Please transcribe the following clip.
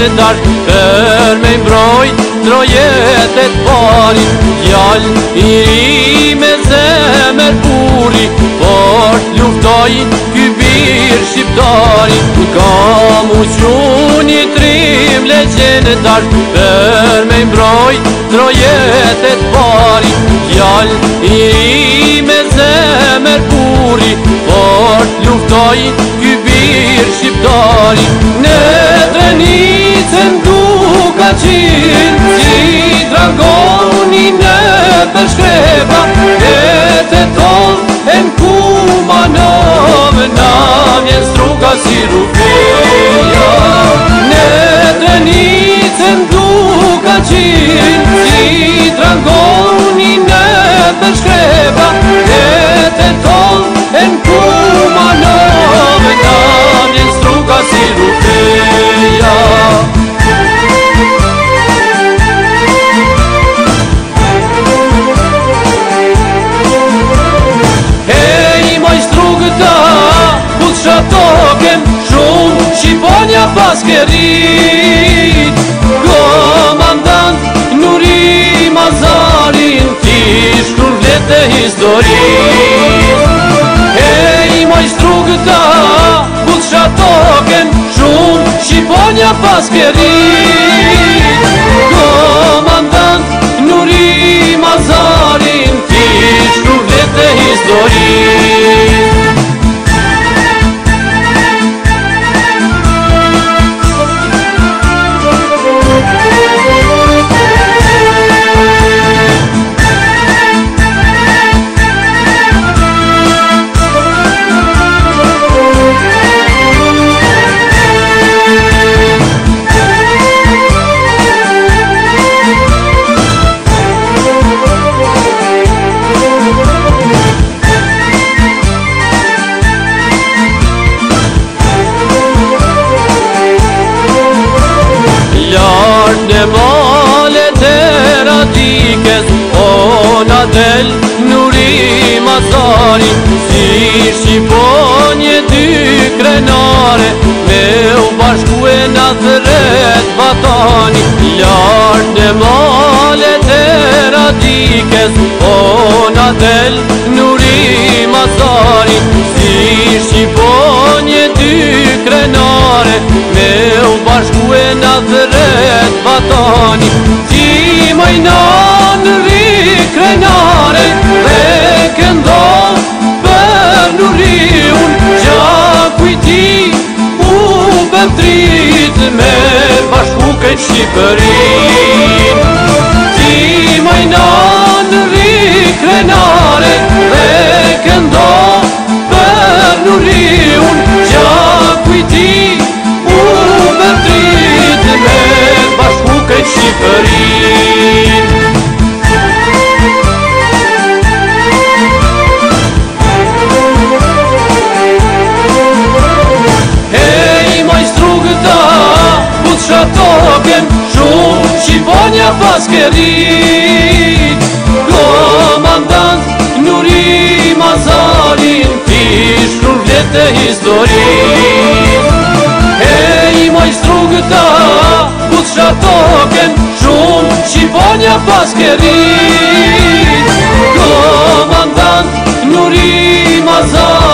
dash për me mbrojt trojetet pari. Djal i ri me zemër puri, por luftoj ky bir shqiptari. Ka mu quni trim legjendar për me mbrojt trojetet pari. Djal i ri me zemër puri, por luftoj ky bir shqiptari. Në Drenicën duka qilë, si dragoni në përshkreba, e të tonë e m'kumanove, na vjen struga si rufeja. Në Drenicën duka qilë, si dragoni në përshkreba, e të tonë e m'kumanove, na vjen struga si rufeja. Token shumë Shqiponia pas kerit, komandant Nuri Mazarin, ti shkruan vletë historit. Hej majstru këta, Butsha token shumë Shqiponia pas kerit, komandant Nuri Mazarin, ti shkruan vletë historit. Në malet e radikes, ona del Nuri Mazari. Si Shqiponje dy krenare, me u bashkue në dhret vatani. Lart në malet e radikes, ona del Nuri Mazari. Si Shqiponje dy krenare, me u bashkue në dhret vatani. Ti majnan ri krenare, dhe këndo për Nuriun, gjaku i ti u bëndrit me bashku këtë Shqipërin. Ti majnan ri krenare, dhe këndo për Nuriun, gjaku i ti u bëndrit me bashku këtë Shqipërin. Hej majstru këta, Butsha token shumë Shqiponia pas kerit, komandant Nuri Mazarin, ti shkruan vletë historit. Hej majstru këta, Butsha token shumë Shqiponia pas kerit, komandant Nuri Mazarin.